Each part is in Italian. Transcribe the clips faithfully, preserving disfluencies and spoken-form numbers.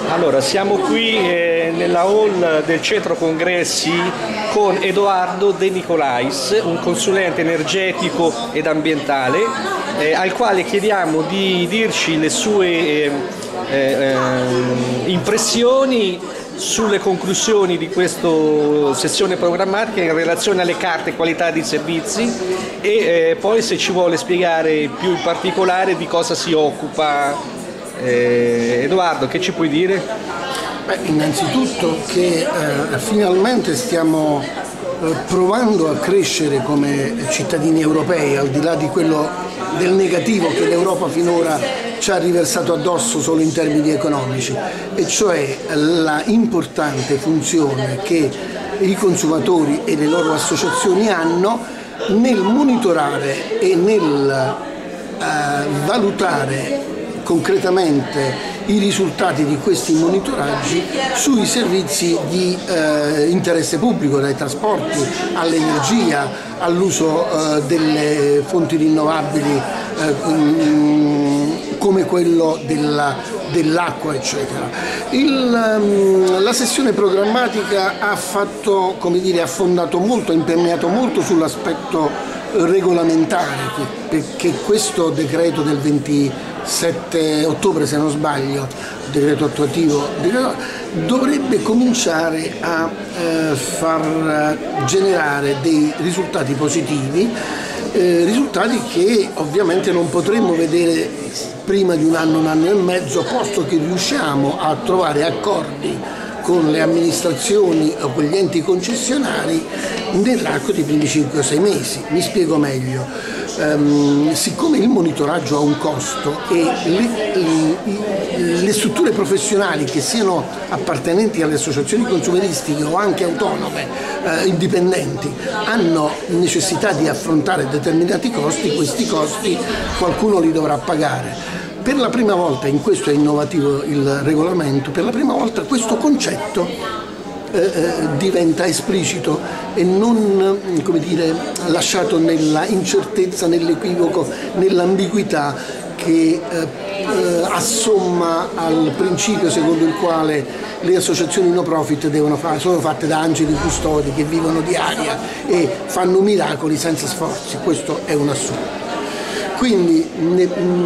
Allora, siamo qui eh, nella hall del centro congressi con Edoardo De Nicolais, un consulente energetico ed ambientale, eh, al quale chiediamo di dirci le sue eh, eh, impressioni sulle conclusioni di questa sessione programmatica in relazione alle carte qualità di servizi e eh, poi se ci vuole spiegare più in particolare di cosa si occupa. Eh, Edoardo, che ci puoi dire? Beh, innanzitutto che eh, finalmente stiamo eh, provando a crescere come cittadini europei, al di là di quello del negativo che l'Europa finora ci ha riversato addosso solo in termini economici, e cioè la importante funzione che i consumatori e le loro associazioni hanno nel monitorare e nel eh, valutare concretamente i risultati di questi monitoraggi sui servizi di eh, interesse pubblico, dai trasporti all'energia, all'uso eh, delle fonti rinnovabili eh, mh, come quello della, dell'acqua, eccetera. Il, um, la sessione programmatica ha fatto, come dire, ha fondato molto, ha imperniato molto sull'aspetto regolamentare, perché questo decreto del ventisette ottobre, se non sbaglio, decreto attuativo, dovrebbe cominciare a eh, far generare dei risultati positivi, eh, risultati che ovviamente non potremmo vedere prima di un anno, un anno e mezzo, posto che riusciamo a trovare accordi con le amministrazioni o con gli enti concessionari nell'arco dei primi cinque o sei mesi. Mi spiego meglio. Um, siccome il monitoraggio ha un costo e le, le, le strutture professionali che siano appartenenti alle associazioni consumeristiche o anche autonome, eh, indipendenti, hanno necessità di affrontare determinati costi, questi costi qualcuno li dovrà pagare. Per la prima volta, in questo è innovativo il regolamento, per la prima volta questo concetto eh, eh, diventa esplicito e non, come dire, lasciato nella incertezza, nell'equivoco, nell'ambiguità che eh, eh, assomma al principio secondo il quale le associazioni no profit devono fare, sono fatte da angeli custodi che vivono di aria e fanno miracoli senza sforzi. Questo è un assurdo. Quindi ne,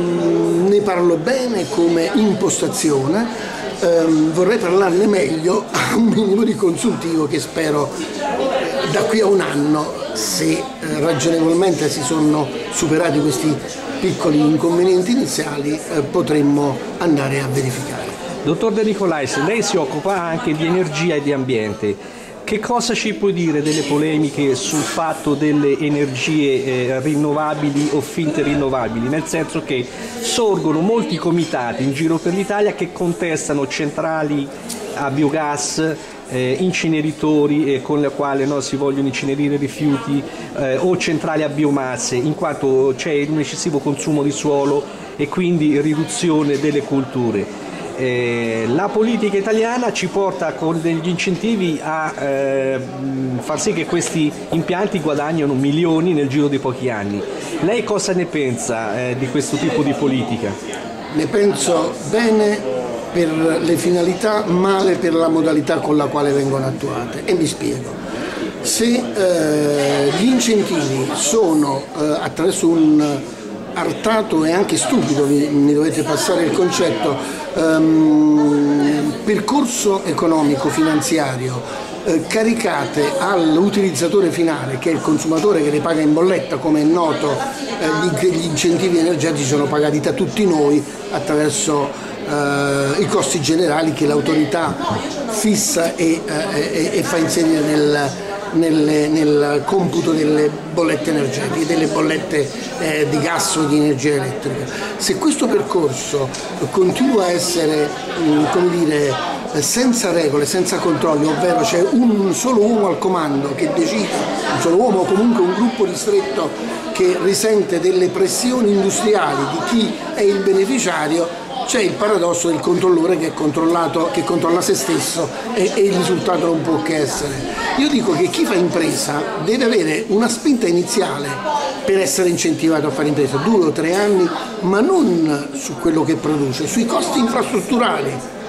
ne parlo bene come impostazione, ehm, vorrei parlarne meglio a un minimo di consultivo che spero eh, da qui a un anno, se eh, ragionevolmente si sono superati questi piccoli inconvenienti iniziali, eh, potremmo andare a verificare. Dottor De Nicolais, lei si occupa anche di energia e di ambiente. Che cosa ci puoi dire delle polemiche sul fatto delle energie eh, rinnovabili o finte rinnovabili? Nel senso che sorgono molti comitati in giro per l'Italia che contestano centrali a biogas, eh, inceneritori eh, con le quali no, si vogliono incenerire rifiuti eh, o centrali a biomasse, in quanto c'è un eccessivo consumo di suolo e quindi riduzione delle colture. Eh, la politica italiana ci porta con degli incentivi a eh, far sì che questi impianti guadagnino milioni nel giro di pochi anni. Lei cosa ne pensa eh, di questo tipo di politica? Ne penso bene per le finalità, male per la modalità con la quale vengono attuate, e mi spiego. Se eh, gli incentivi sono eh, attraverso un artato e anche stupido, mi dovete passare il concetto, um, percorso economico finanziario eh, caricate all'utilizzatore finale, che è il consumatore che le paga in bolletta, come è noto, eh, gli, gli incentivi energetici sono pagati da tutti noi attraverso eh, i costi generali che l'autorità fissa e, eh, e, e fa inserire nel Nelle, nel computo delle bollette energetiche, delle bollette eh, di gas o di energia elettrica. Se questo percorso continua a essere, mh, come dire, senza regole, senza controlli, ovvero c'è un solo uomo al comando che decide, un solo uomo o comunque un gruppo ristretto che risente delle pressioni industriali di chi è il beneficiario, c'è il paradosso del controllore che è controllato, che controlla se stesso e, e il risultato non può che essere. Io dico che chi fa impresa deve avere una spinta iniziale per essere incentivato a fare impresa, due o tre anni, ma non su quello che produce, sui costi infrastrutturali.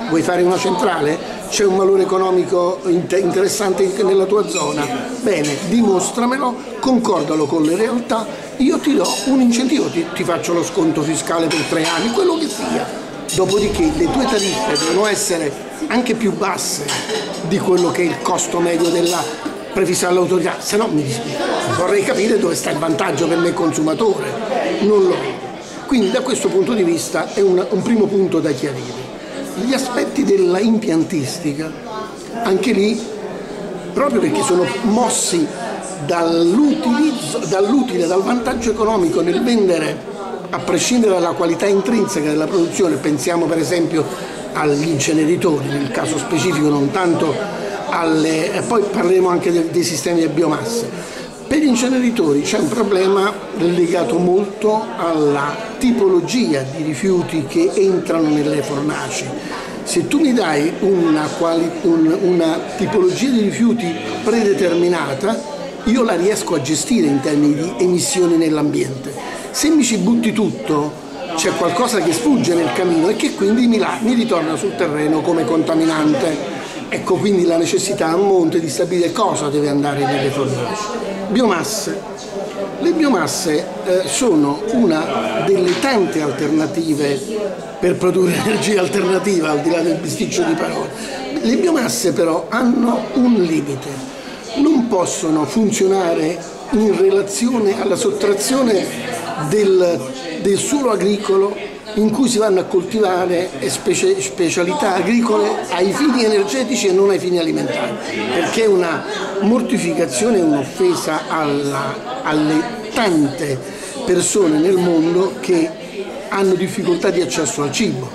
Vuoi fare una centrale? C'è un valore economico interessante nella tua zona? Bene, dimostramelo, concordalo con le realtà, io ti do un incentivo, ti, ti faccio lo sconto fiscale per tre anni, quello che sia. Dopodiché le tue tariffe devono essere anche più basse di quello che è il costo medio della prefissa dall'autorità, se no mi dispiace. Vorrei capire dove sta il vantaggio per me consumatore, non lo vedo. Quindi da questo punto di vista è una, un primo punto da chiarire. Gli aspetti della impiantistica, anche lì, proprio perché sono mossi dall'utilizzo, dall'utile, dal vantaggio economico nel vendere, a prescindere dalla qualità intrinseca della produzione, pensiamo per esempio agli inceneritori, nel caso specifico non tanto alle... e poi parleremo anche dei, dei sistemi di biomasse. Per gli inceneritori c'è un problema legato molto alla tipologia di rifiuti che entrano nelle fornaci. Se tu mi dai una, quali, un, una tipologia di rifiuti predeterminata, io la riesco a gestire in termini di emissioni nell'ambiente. Se mi ci butti tutto, c'è qualcosa che sfugge nel cammino e che quindi mi, la, mi ritorna sul terreno come contaminante. Ecco quindi la necessità a monte di stabilire cosa deve andare nelle fornaci. Biomasse. Le biomasse eh, sono una delle tante alternative per produrre energia alternativa, al di là del bisticcio di parole. Le biomasse però hanno un limite, non possono funzionare in relazione alla sottrazione del, del suolo agricolo in cui si vanno a coltivare specie, specialità agricole ai fini energetici e non ai fini alimentari, perché è una mortificazione e un'offesa alla, alle tante persone nel mondo che hanno difficoltà di accesso al cibo.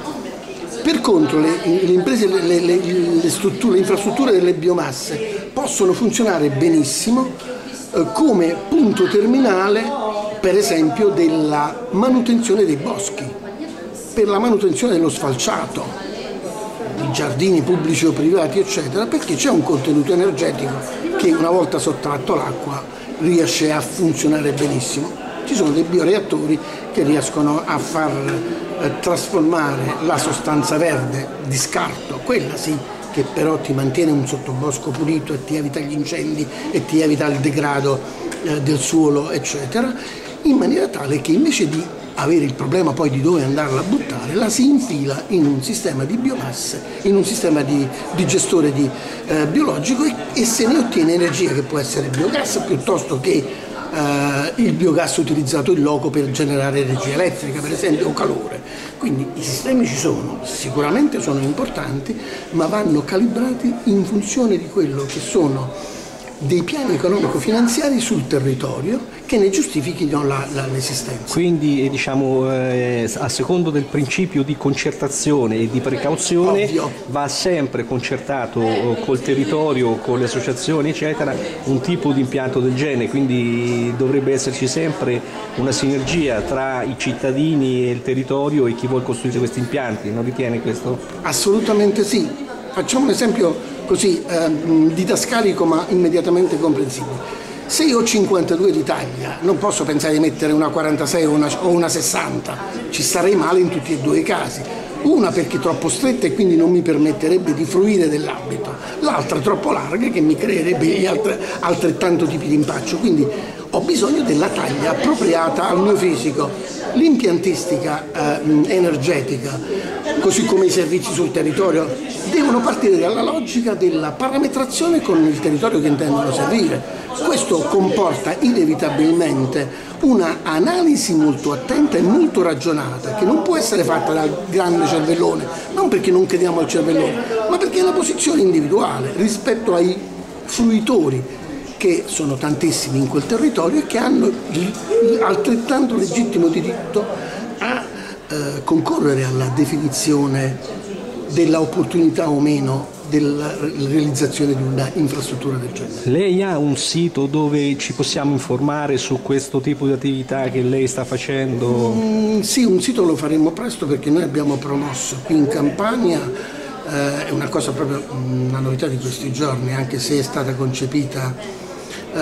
Per contro le, le imprese, le, le, le, strutture, le infrastrutture delle biomasse possono funzionare benissimo eh, come punto terminale, per esempio, della manutenzione dei boschi, per la manutenzione dello sfalciato, di giardini pubblici o privati, eccetera, perché c'è un contenuto energetico che una volta sottratto l'acqua riesce a funzionare benissimo. Ci sono dei bioreattori che riescono a far eh, trasformare la sostanza verde di scarto, quella sì, che però ti mantiene un sottobosco pulito e ti evita gli incendi e ti evita il degrado eh, del suolo, eccetera, in maniera tale che invece di avere il problema poi di dove andarla a buttare, la si infila in un sistema di biomasse, in un sistema di, di gestore di, eh, biologico e, e se ne ottiene energia che può essere biogas piuttosto che eh, il biogas utilizzato in loco per generare energia elettrica, per esempio, o calore. Quindi i sistemi ci sono, sicuramente sono importanti, ma vanno calibrati in funzione di quello che sono dei piani economico-finanziari sul territorio che ne giustifichino la, la, l'esistenza. Quindi diciamo eh, a secondo del principio di concertazione e di precauzione, ovvio, va sempre concertato col territorio, con le associazioni eccetera, un tipo di impianto del genere, quindi dovrebbe esserci sempre una sinergia tra i cittadini e il territorio e chi vuole costruire questi impianti, non ritiene questo? Assolutamente sì. Facciamo un esempio così eh, didascalico ma immediatamente comprensibile. Se io ho cinquantadue di taglia non posso pensare di mettere una quarantasei o una, o una sessanta, ci starei male in tutti e due i casi. Una perché troppo stretta e quindi non mi permetterebbe di fruire dell'ambito, l'altra troppo larga che mi creerebbe gli altre, altrettanto tipi di impaccio, quindi ho bisogno della taglia appropriata al mio fisico. L'impiantistica eh, energetica, così come i servizi sul territorio, devono partire dalla logica della parametrazione con il territorio che intendono servire. Questo comporta inevitabilmente una analisi molto attenta e molto ragionata, che non può essere fatta dal grande cervellone, non perché non crediamo al cervellone, ma perché è una posizione individuale rispetto ai fruitori, che sono tantissimi in quel territorio e che hanno altrettanto legittimo diritto a eh, concorrere alla definizione della opportunità o meno della realizzazione di una infrastruttura del genere. Lei ha un sito dove ci possiamo informare su questo tipo di attività che lei sta facendo? Mm, sì, un sito lo faremo presto perché noi abbiamo promosso qui in Campania, eh, è una cosa proprio una novità di questi giorni, anche se è stata concepita Eh,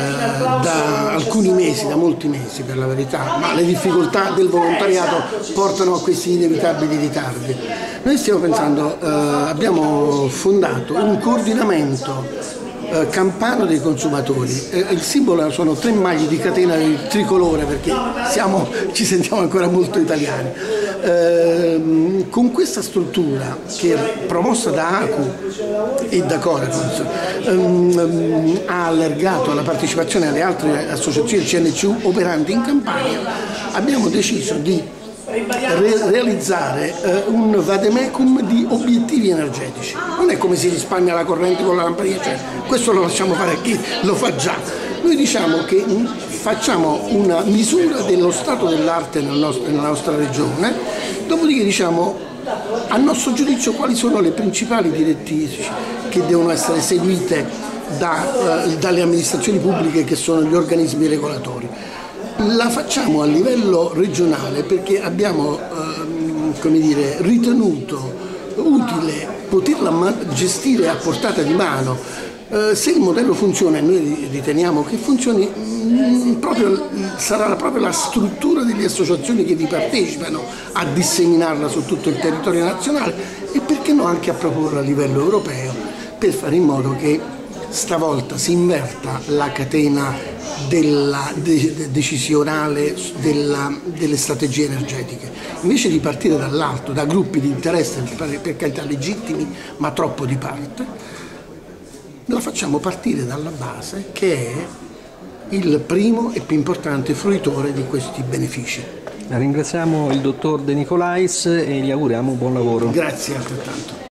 da alcuni mesi, da molti mesi per la verità, ma le difficoltà del volontariato portano a questi inevitabili ritardi. Noi stiamo pensando, eh, abbiamo fondato un coordinamento eh, campano dei consumatori. Eh, il simbolo sono tre maglie di catena del tricolore, perché siamo, ci sentiamo ancora molto italiani. Eh, con questa struttura, che è promossa da A C U e da Coracons, ehm, ha allargato la partecipazione alle altre associazioni C N C U operanti in Campania, abbiamo deciso di Re realizzare eh, un vademecum di obiettivi energetici. Non è come si risparmia la corrente con la lampadina, cioè, questo lo lasciamo fare a chi lo fa già. Noi diciamo che facciamo una misura dello stato dell'arte nel nella nostra regione, dopodiché diciamo a nostro giudizio quali sono le principali direttrici che devono essere seguite da, eh, dalle amministrazioni pubbliche, che sono gli organismi regolatori. La facciamo a livello regionale perché abbiamo ehm, come dire, ritenuto utile poterla gestire a portata di mano. Eh, se il modello funziona, e noi riteniamo che funzioni, mh, proprio, sarà proprio la struttura delle associazioni che vi partecipano a disseminarla su tutto il territorio nazionale, e perché no anche a proporla a livello europeo, per fare in modo che stavolta si inverta la catena della de decisionale della, delle strategie energetiche. Invece di partire dall'alto, da gruppi di interesse, per carità legittimi, ma troppo di parte, la facciamo partire dalla base, che è il primo e più importante fruitore di questi benefici. Ringraziamo il dottor De Nicolais e gli auguriamo buon lavoro. Grazie altrettanto.